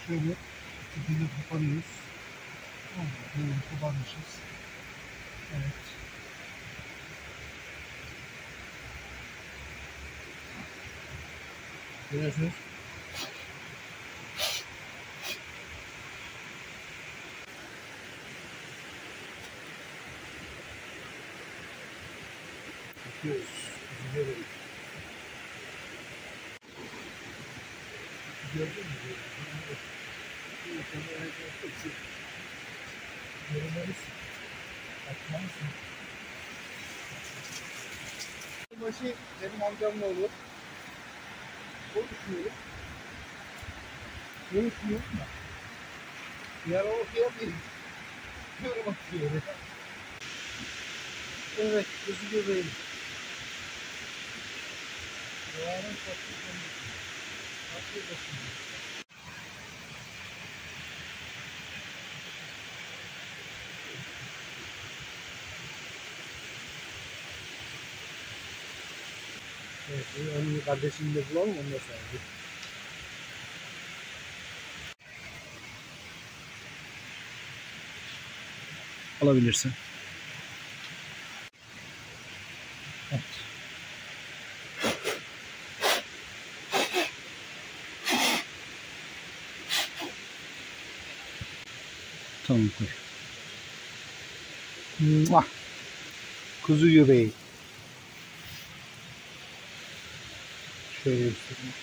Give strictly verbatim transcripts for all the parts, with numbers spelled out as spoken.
Şöyle ipiyle koparıyoruz. Böyle koparmışız. Evet. Görüyorsunuz. Bakıyoruz. Gidelim. Gördün mü? Görünmeliyiz. Atmalısın. Başı benim amcamla olur. Konuşmuyorum. Konuşmuyorum da. Yara okuyamayayım. Yorum atıyor. Evet, kuzu göbeğim. Doğanın tatlı konusu. Tatlı konusu. Evet, onun kardeşini de bulalım ondan sonra. Alabilirsin. Evet. Tamam koy. Muah. Kuzu göbeği. Şöyle göstereyim.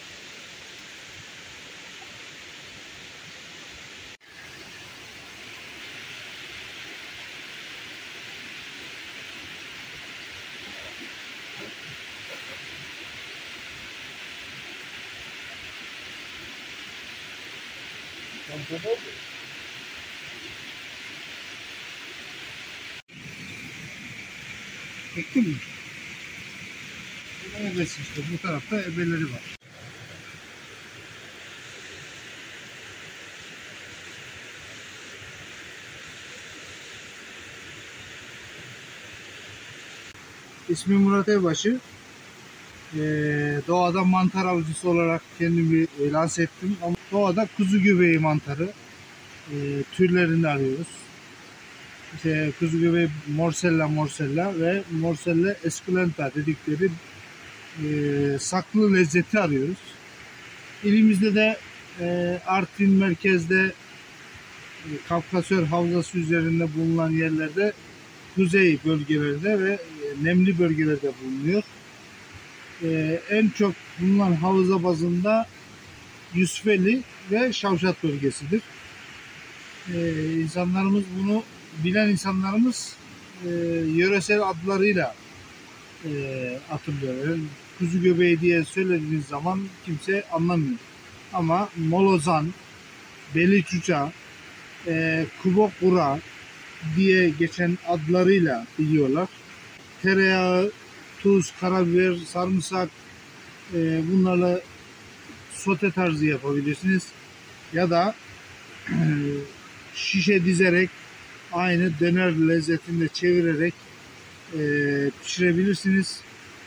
Ektin mi? Bu ebesi işte. Bu tarafta ebeleri var. İsmim Murat Evbaşı. Ee, doğada mantar avcısı olarak kendimi e, lanse ettim. Ama doğada kuzu göbeği mantarı e, türlerini arıyoruz. İşte kuzu göbeği Morsella morsella ve Morsella esculenta dedikleri e, saklı lezzeti arıyoruz. İlimizde de e, Artvin merkezde e, Kafkasör Havzası üzerinde bulunan yerlerde kuzey bölgelerinde ve e, nemli bölgelerde bulunuyor. E, en çok bulunan havza bazında Yusufeli ve Şavşat bölgesidir. E, insanlarımız bunu bilen insanlarımız e, yöresel adlarıyla e, hatırlıyor. Yani kuzu göbeği diye söylediğiniz zaman kimse anlamıyor. Ama molozan, beliçuça, e, kubokura diye geçen adlarıyla biliyorlar. Tereyağı, tuz, karabiber, sarımsak e, bunlarla sote tarzı yapabilirsiniz. Ya da e, şişe dizerek aynı döner lezzetinde çevirerek e, pişirebilirsiniz.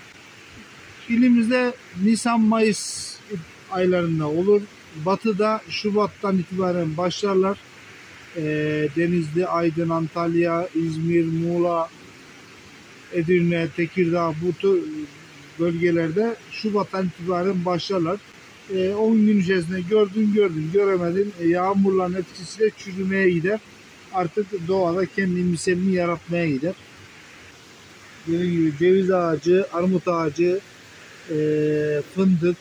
İlimizde Nisan-Mayıs aylarında olur. Batıda Şubat'tan itibaren başlarlar. E, Denizli, Aydın, Antalya, İzmir, Muğla, Edirne, Tekirdağ bu tür bölgelerde Şubat'tan itibaren başlarlar. on gün içerisinde gördün gördün göremedin e, yağmurların etkisiyle çürümeye gider. Artık doğada kendi miselini yaratmaya gider. Dediğim gibi ceviz ağacı, armut ağacı, e, fındık,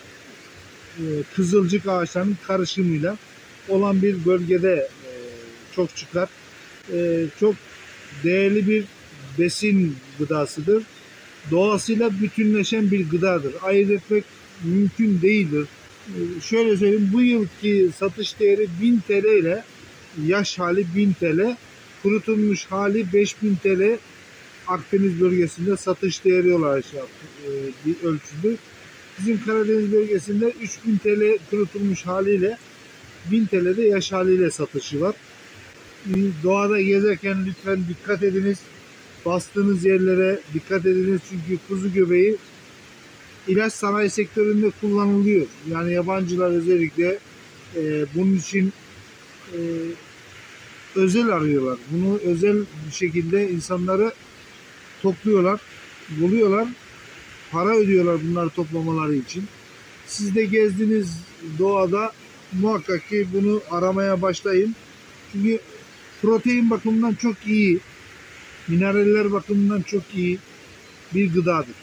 e, kızılcık ağaçlarının karışımıyla olan bir bölgede e, çok çıkar. E, çok değerli bir besin gıdasıdır. Doğasıyla bütünleşen bir gıdadır. Ayırt etmek mümkün değildir. E, şöyle söyleyeyim, bu yılki satış değeri bin TL ile yaş hali bin TL, kurutulmuş hali beş bin TL Akdeniz bölgesinde satış değeri olarak şey yaptı, e, bir ölçüdür. Bizim Karadeniz bölgesinde üç bin TL kurutulmuş haliyle bin TL'de yaş haliyle satışı var. Doğada gezerken lütfen dikkat ediniz. Bastığınız yerlere dikkat ediniz. Çünkü kuzu göbeği ilaç sanayi sektöründe kullanılıyor. Yani yabancılar özellikle e, bunun için e, özel arıyorlar. Bunu özel bir şekilde insanları topluyorlar, buluyorlar, para ödüyorlar bunları toplamaları için. Siz de gezdiğiniz doğada muhakkak ki bunu aramaya başlayın. Çünkü protein bakımından çok iyi, mineraller bakımından çok iyi bir gıdadır.